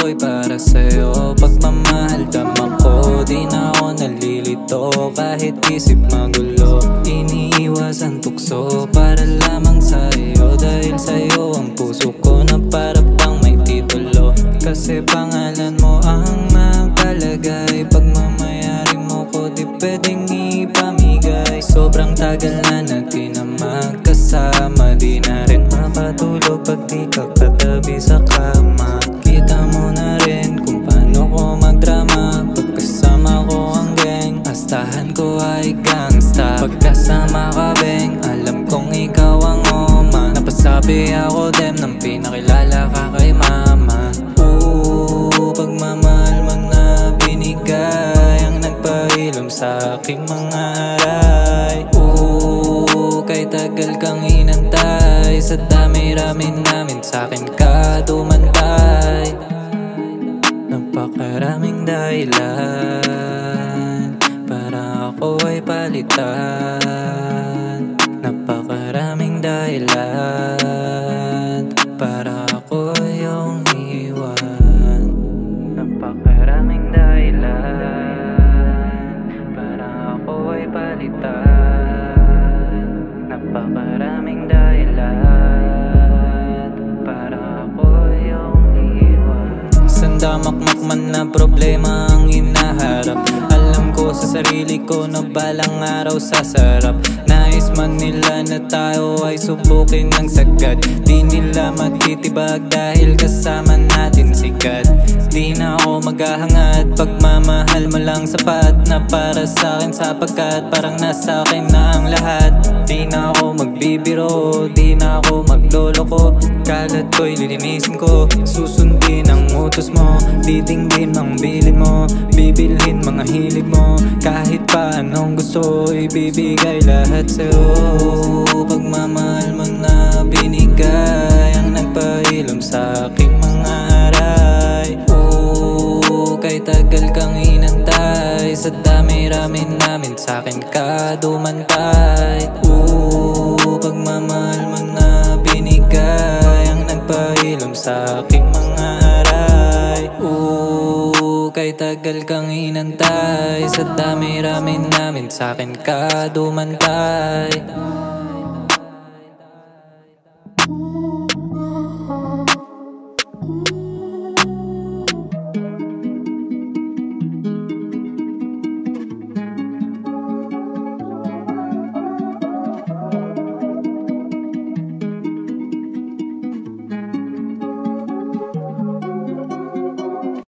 ako'y para sa'yo. Pagmamahal damang ko, di na ako nalilito. Kahit isip magulo, iniiwasan tukso para lamang sa'yo. Dahil sa'yo ang puso ko na para bang may titulo. Kasi pangalan mo ang nakalagay. Pagmamayari mo ko di pwedeng ipamigay. Sobrang tagal na natin na magkasama, di na rin makatulog pag di ka katabi sa kama. Kita mo na rin kung paano ko magdrama. Pagkasama ko ang gang, astahan ko ay gangsta. Pagkasama ka beng, alam kong ikaw ang oma. Napasabi ako dem nang pinakilala ka kay mama. Pagmamahal mo na binigay ang nagpahilom sa aking mga aray. Kay tagal kang inantay, sa dami-rami namin sa'kin ka dumantay. Napakaraming dahilan para ako ay palitan. Napakaraming dahilan para ako ay iyong iwan. Napakaraming dahilan para ako ay palitan. Napakaraming dahilan para ako iyong iwan. Sandamakmak man na problema ang hinaharap. Alam ko sa sarili ko na balang araw sasarap. Nais man nila na tayo ay subukin ng sagad. Di nila magtitibag dahil kasama natin sikat. Di na ako maghahangad, pagmamahal mo lang sapat na para sa'kin, sapagkat parang nasa akin na ang lahat. Di na ako magbibiro, di na ako magloloko. Kalat ko'y lilinisin ko, susundin ang utos mo. Didinggin ang bilin mo, bibilhin mga hilig mo. Kahit pa anong gusto, ibibigay lahat sa'yo. Pagmamahal mo na binigay ang nagpahilom sa aking mga aray. Kay tagal kang inantay, sa dami-rami namin sa'kin ka dumantay. Pagmamahal mo na binigay ang nagpahilom sa aking mga aray. Kay tagal kang inantay, sa dami-rami namin sa'kin ka dumantay.